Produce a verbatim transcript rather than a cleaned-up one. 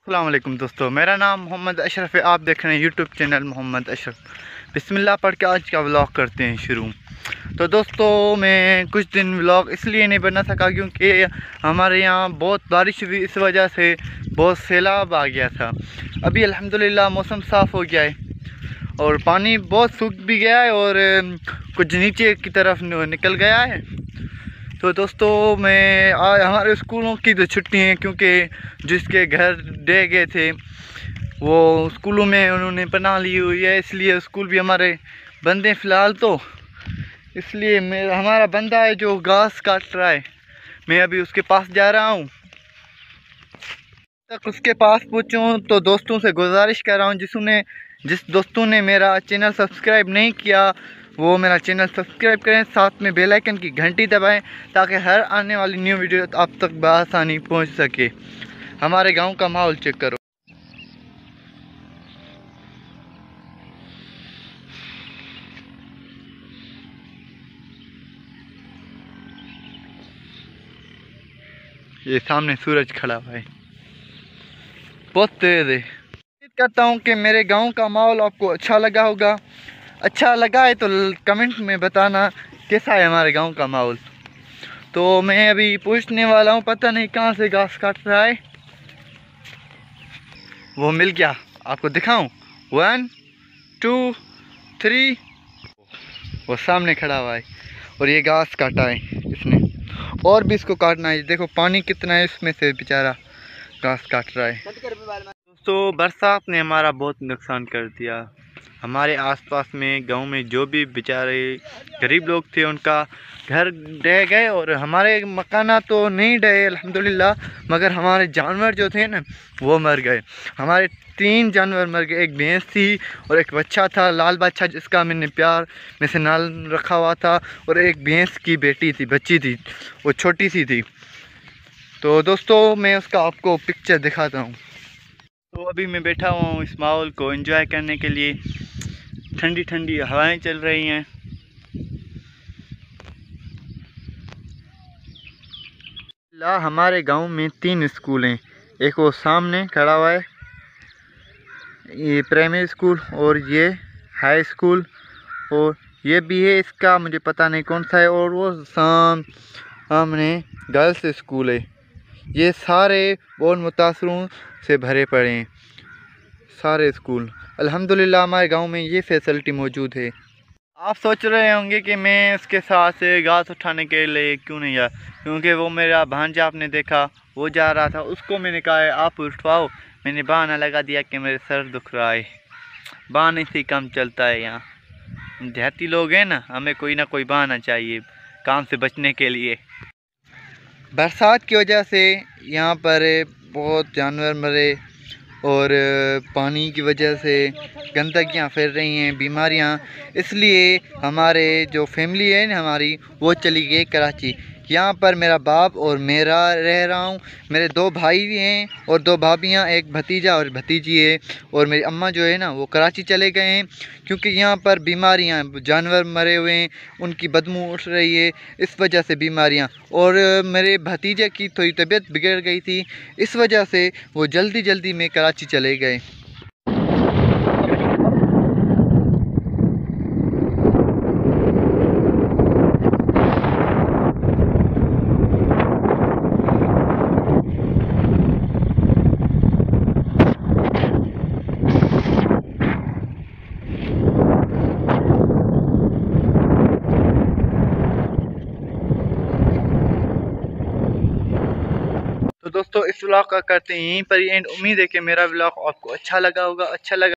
अस्सलाम वालेकुम दोस्तों, मेरा नाम मोहम्मद अशरफ है। आप देख रहे हैं यूट्यूब चैनल मोहम्मद अशरफ। बिस्मिल्लाह पढ़ के आज का व्लॉग करते हैं शुरू। तो दोस्तों मैं कुछ दिन व्लॉग इसलिए नहीं बना सका क्योंकि हमारे यहाँ बहुत बारिश हुई, इस वजह से बहुत सैलाब आ गया था। अभी अल्हम्दुलिल्लाह मौसम साफ़ हो गया है और पानी बहुत सूख भी गया है और कुछ नीचे की तरफ निकल गया है। तो दोस्तों मैं आज हमारे स्कूलों की तो छुट्टी हैं क्योंकि जिसके घर दे गए थे वो स्कूलों में उन्होंने पनाह ली हुई है, इसलिए स्कूल भी हमारे बंद हैं फ़िलहाल। तो इसलिए मेरा हमारा बंदा है जो घास काट रहा है, मैं अभी उसके पास जा रहा हूँ। तक उसके पास पहुँचूँ तो दोस्तों से गुजारिश कर रहा हूँ जिसने जिस दोस्तों ने मेरा चैनल सब्सक्राइब नहीं किया वो मेरा चैनल सब्सक्राइब करें, साथ में बेल आइकन की घंटी दबाएं ताकि हर आने वाली न्यू वीडियो आप तक बआसानी पहुंच सके। हमारे गांव का माहौल चेक करो। ये सामने सूरज खड़ा हुआ है, बहुत तेज है। उम्मीद करता हूँ कि मेरे गांव का माहौल आपको अच्छा लगा होगा। अच्छा लगा है तो कमेंट में बताना कैसा है हमारे गांव का माहौल। तो मैं अभी पूछने वाला हूँ, पता नहीं कहाँ से घास काट रहा है। वो मिल गया, आपको दिखाऊं। वन टू थ्री, वो सामने खड़ा हुआ है और ये घास काटा है इसने, और भी इसको काटना है। देखो पानी कितना है इसमें से, बेचारा घास काट रहा है। दोस्तों बरसात ने हमारा बहुत नुकसान कर दिया। हमारे आसपास में गांव में जो भी बेचारे गरीब लोग थे उनका घर ढह गए और हमारे मकाना तो नहीं ढहे अल्हम्दुलिल्लाह, मगर हमारे जानवर जो थे ना वो मर गए। हमारे तीन जानवर मर गए, एक भैंस थी और एक बच्चा था लाल बच्चा जिसका मैंने प्यार में से नाल रखा हुआ था, और एक भैंस की बेटी थी, बच्ची थी, वो छोटी सी थी। तो दोस्तों मैं उसका आपको पिक्चर दिखाता हूँ। तो अभी मैं बैठा हुआ हूँ इस माहौल को एंजॉय करने के लिए। ठंडी ठंडी हवाएं चल रही हैं। ला हमारे गांव में तीन स्कूल हैं, एक वो सामने खड़ा हुआ है ये प्राइमरी स्कूल, और ये हाई स्कूल, और ये भी है इसका मुझे पता नहीं कौन सा है, और वो साम सामने गर्ल्स स्कूल है। ये सारे बहुत मुतासरों से भरे पड़े हैं सारे स्कूल। अल्हम्दुलिल्लाह हमारे गांव में ये फैसिलिटी मौजूद है। आप सोच रहे होंगे कि मैं इसके साथ से घास उठाने के लिए क्यों नहीं गया, क्योंकि वो मेरा भांजा आपने देखा वो जा रहा था, उसको मैंने कहा है आप उठवाओ। मैंने बहाना लगा दिया कि मेरे सर दुख रहा है। बहाने से काम चलता है, यहाँ देहाती लोग हैं ना, हमें कोई ना कोई बहाना चाहिए काम से बचने के लिए। बरसात की वजह से यहाँ पर बहुत जानवर मरे और पानी की वजह से गंदगियाँ फैल रही हैं, बीमारियाँ, इसलिए हमारे जो फैमिली है ना हमारी वो चली गई कराची। यहाँ पर मेरा बाप और मेरा रह रहा हूँ, मेरे दो भाई भी हैं और दो भाभियाँ, एक भतीजा और भतीजी है, और मेरी अम्मा जो है ना वो कराची चले गए हैं क्योंकि यहाँ पर बीमारियाँ, जानवर मरे हुए हैं, उनकी बदबू उठ रही है, इस वजह से बीमारियाँ। और मेरे भतीजे की थोड़ी तबीयत बिगड़ गई थी, इस वजह से वो जल्दी जल्दी में कराची चले गए। तो दोस्तों इस व्लॉग का करते हैं यहीं पर एंड। उम्मीद है कि मेरा व्लॉग आपको अच्छा लगा होगा। अच्छा लगा